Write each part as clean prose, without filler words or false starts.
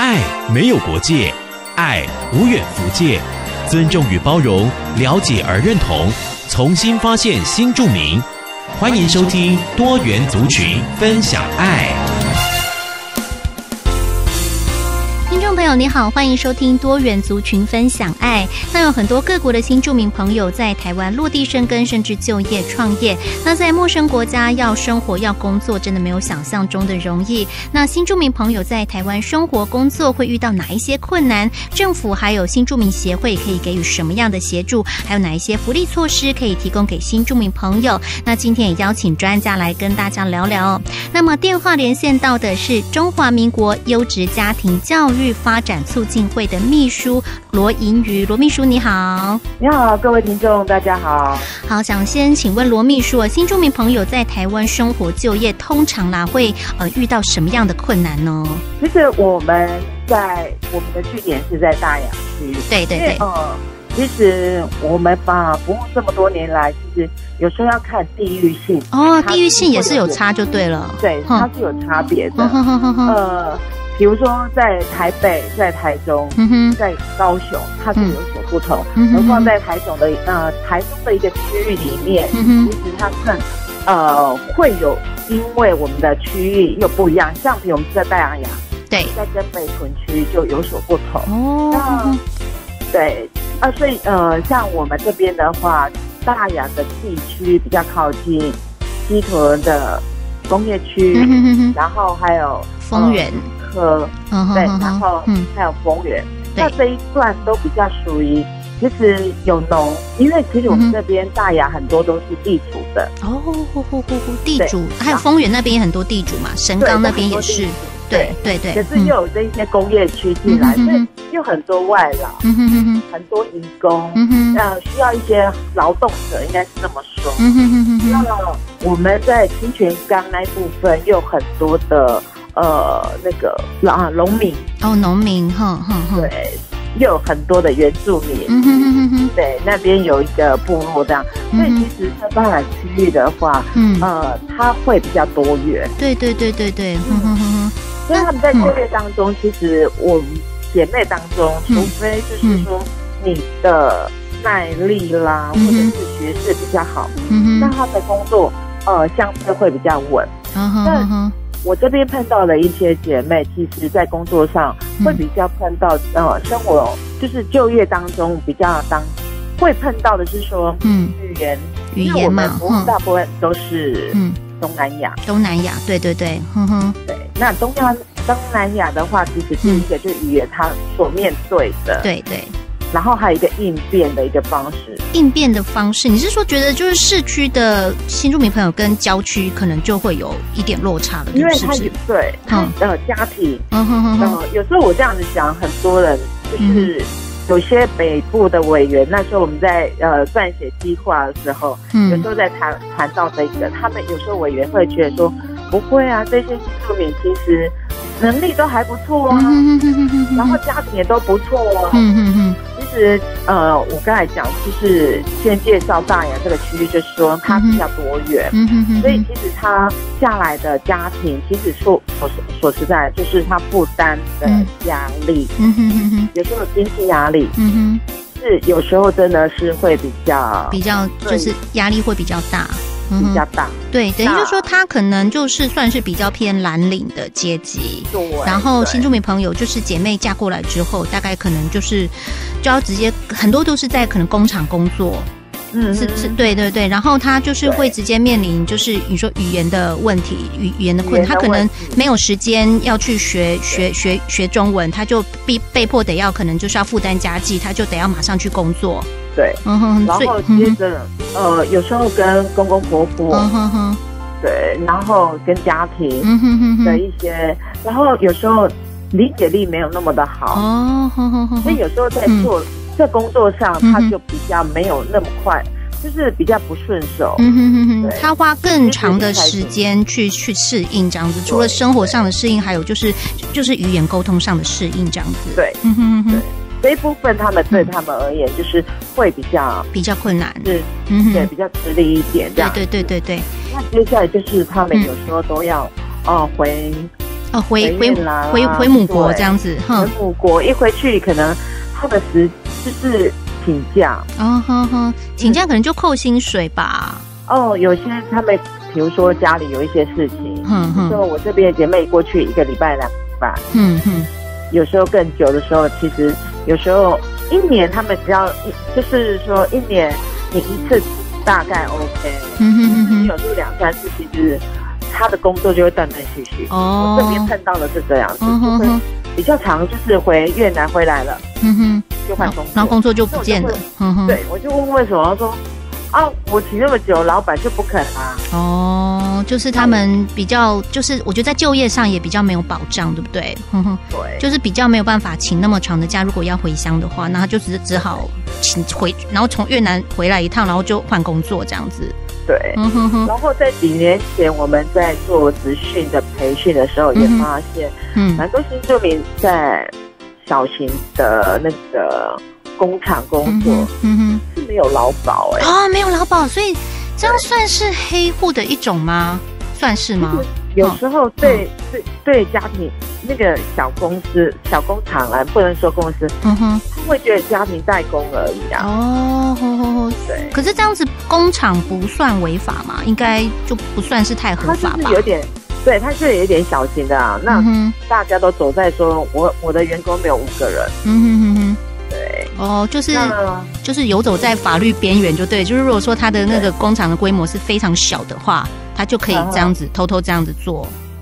爱没有国界，爱无远弗届，尊重与包容，了解而认同，重新发现新住民。欢迎收听多元族群分享爱。 听众朋友你好，欢迎收听多元族群分享爱。那有很多各国的新住民朋友在台湾落地生根，甚至就业创业。那在陌生国家要生活要工作，真的没有想象中的容易。那新住民朋友在台湾生活工作会遇到哪一些困难？政府还有新住民协会可以给予什么样的协助？还有哪一些福利措施可以提供给新住民朋友？那今天也邀请专家来跟大家聊聊哦。那么电话连线到的是中华民国优质家庭教育发展促进会的秘书罗盈瑜。罗秘书你好。 你好，各位听众大家好。 好，想先请问罗秘书，新住民朋友在台湾生活就业通常会遇到什么样的困难呢？ 其实我们的据点是在大雅区。 对对对。 其实我们服务这么多年来，其实有时候要看地域性。 地域性也是有差就对了。 对，它是有差别的。比如说在台北、在台中、在高雄，它是有所不同。何况在台中的一个区域里面，其实它更会有，因为我们的区域又不一样。像比如我们在大雅， 对， 在跟北屯区就有所不同。对所以像我们这边的话，大雅的地区比较靠近西屯的工业区，然后还有丰原。 对，然后还有丰原，那这一段都比较属于，其实有农，因为其实我们这边大雅很多都是地主的。 地主，还有丰原那边也很多地主嘛，神冈那边也是。对。 可是又有这一些工业区进来，所以又很多外劳，很多移工，需要一些劳动者，应该是这么说。那我们在清泉岗那部分又很多的。农民农民对，又有很多的原住民，对，那边有一个部落这样，所以其实在大雅区域的话，它会比较多元， 对， 所以他们在就业当中，其实我们姐妹当中，除非就是说你的耐力啦，或者是学识比较好，那他的工作相对会比较稳。我这边碰到的一些姐妹，其实在工作上会比较碰到生活就是就业当中比较会碰到的是说语言嘛，因为我们服务大部分都是东南亚，对， 对， 那东南亚的话，其实第一个就是语言它所面对的， 对。 然后还有一个应变的方式，你是说觉得就是市区的新住民朋友跟郊区可能就会有一点落差了， 因为是不是？ 对，家庭，有时候我这样子讲，很多人就是有些北部的委员，那时候我们在撰写计划的时候，有时候在谈到这个，他们有时候委员会觉得说，不会啊，这些新住民其实能力都还不错啊，然后家庭也都不错啊。其实我刚才讲就是先介绍大雅这个区域，就是说它比较多元，所以其实它下来的家庭，其实说实在，就是它负担的压力，有时候经济压力，是有时候真的是会比较就是压力会比较大。 比较大， 对，等于就是说他可能就是算是比较偏蓝领的阶级， 对。 然后新住民朋友就是姐妹嫁过来之后，大概可能就要直接很多都是在可能工厂工作，对。然后他就是会直接面临就是你说语言的问题，语言的困难，他可能没有时间要去学中文，他就被迫得要可能就是要负担家计，他就得要马上去工作。 对，然后接着有时候跟公公婆婆，对，然后跟家庭的一些，然后有时候理解力没有那么的好，所以有时候在工作上，他就比较没有那么快，就是比较不顺手。 他花更长的时间去适应这样子，除了生活上的适应，还有就是语言沟通上的适应这样子。 对，对。这一部分他们对他们而言就是会比较困难，是，对，比较吃力一点这样。 对。 那接下来就是他们有时候都要回回母国这样子， 回母国一回去可能他们就是请假， 请假可能就扣薪水吧。 有些他们比如说家里有一些事情，说我这边的姐妹过去1个礼拜2个礼拜，有时候更久的时候，其实有时候1年他们只要就是说1年你1次大概 OK， 你有时候2-3次，其实他的工作就会断断续续。我这边碰到的是这样子，就会比较长，就是回越南回来了，就换工作， 然后工作就不见了。 对，我就问为什么，他说我请那么久，老板就不肯啊。 就是他们比较，就是我觉得在就业上也比较没有保障，对不对？ 对， 就是比较没有办法请那么长的假。如果要回乡的话，那他就只好请回，然后从越南回来一趟，然后就换工作这样子。 对，然后在几年前我们在做职训的培训的时候，也发现，蛮多新住民在小型的那个工厂工作，是没有劳保没有劳保，所以这样算是黑户的一种吗？算是吗？ 有时候对家庭那个小公司、小工厂啊，不能说公司，他会觉得家庭代工而已啊。对。 可是这样子工厂不算违法嘛？应该就不算是太合法吧？ 它就是有点，对，它是有点小型的啊。那大家都走在说我的员工没有5个人。对， 就是游走在法律边缘，就对。就是如果说他的那个工厂的规模是非常小的话，他就可以这样子偷偷这样子做。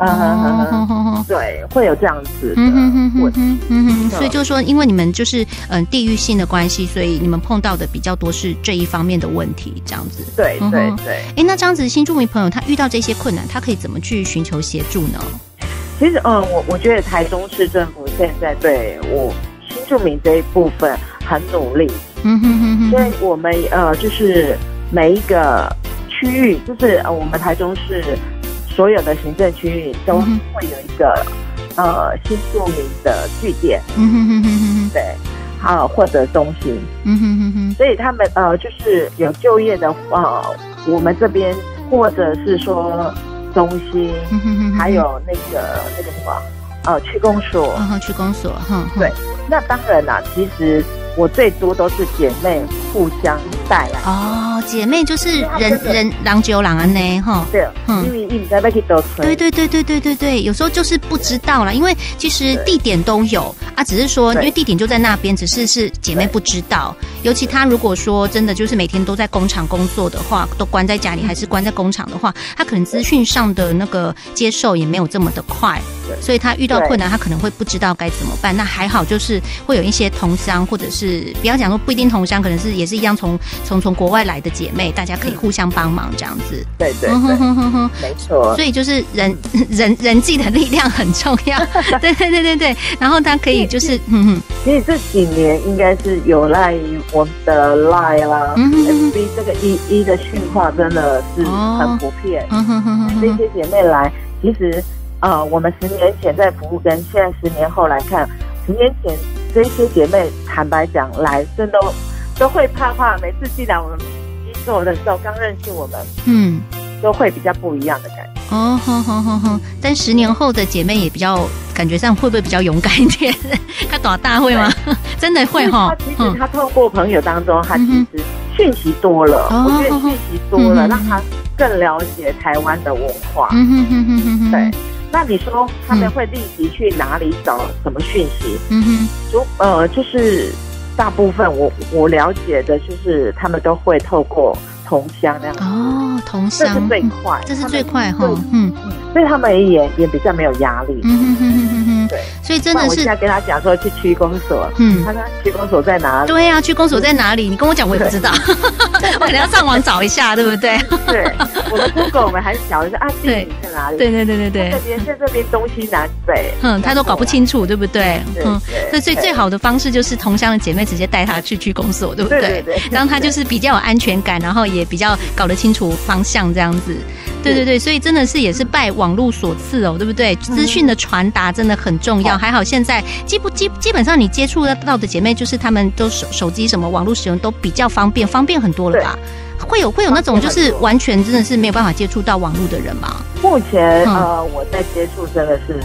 对，会有这样子的问题。 所以就是说，因为你们就是地域性的关系，所以你们碰到的比较多是这一方面的问题，这样子。 对。 那这样子新住民朋友他遇到这些困难，他可以怎么去寻求协助呢？ 其实我觉得台中市政府现在对我新住民这一部分很努力，所以我们就是每一个区域，就是我们台中市所有的行政区域都会有一个新住民的据点，对，或者中心，所以他们就是有就业的我们这边或者是说中心，还有那个什么区公所， 区公所， 对。那当然啦，其实我最多都是姐妹互相带来。 姐妹就是人就有人安呢， 对，因为你在那去多村。 对，有时候就是不知道啦，因为其实地点都有啊，只是说因为地点就在那边，只是姐妹不知道。尤其她如果说真的就是每天都在工厂工作的话，都关在家里还是关在工厂的话，她可能资讯上的那个接受也没有这么的快，所以她遇到困难，她可能会不知道该怎么办。那还好，就是会有一些同乡，或者是不要讲说不一定同乡，可能是也是一样从国外来的姐妹，大家可以互相帮忙这样子。 对，没错。 所以就是人际的力量很重要。对。然后他可以就是， 其实这几年应该是有赖于我们的 LINE 啦，FB 这个一的讯化真的是很普遍。这些姐妹来，其实我们10年前在服务，跟现在10年后来看，10年前这些姐妹坦白讲来，真的都会怕，每次进来我们机构的时候，刚认识我们，都会比较不一样的感觉。 但10年后的姐妹也比较感觉上会不会比较勇敢一点？她多大会吗？真的会哈。 其实她透过朋友当中，她其实讯息多了，我觉得讯息多了，让她更了解台湾的文化。对。那你说他们会立即去哪里找什么讯息？就是大部分我了解的，就是他们都会透过同乡那样。 同乡，这是最快哈。 所以他们也比较没有压力。对， 所以真的是。我现在跟他讲说去区公所，他说区公所在哪里？ 对啊，区公所在哪里？你跟我讲，我也不知道，我可能要上网找一下，对不对？ 对，我们 Google 我们还是找一下地理在哪里？ 对。 这边东西南北， 他都搞不清楚，对不对？所以最好的方式就是同乡的姐妹直接带他去区公所，对不对？对，让他就是比较有安全感，然后也比较搞得清楚方向，这样子。对，所以真的是也是拜网络所赐哦，对不对？资讯的传达真的很重要。还好现在基本上你接触到的姐妹，就是他们都手机什么网络使用都比较方便很多了吧？会有那种就是完全真的是没有办法接触到网络的人吗？ 目前我在接触真的是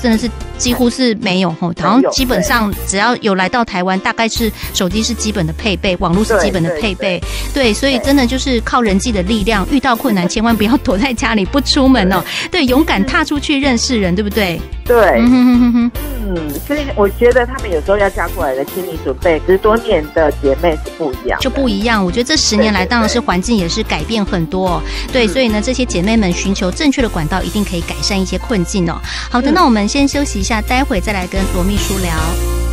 真的是几乎是没有吼，好像基本上只要有来到台湾，大概是手机是基本的配备，网络是基本的配备，对，所以真的就是靠人际的力量，遇到困难千万不要躲在家里不出门哦，对，勇敢踏出去认识人，对不对？ 对，所以我觉得他们有时候要加过来的心理准备，10多年的姐妹是不一样， 就不一样。我觉得这10年来，当然是环境也是改变很多哦，对，所以呢，这些姐妹们寻求正确的管道，一定可以改善一些困境哦。好的，那我们先休息一下，待会再来跟罗秘书聊。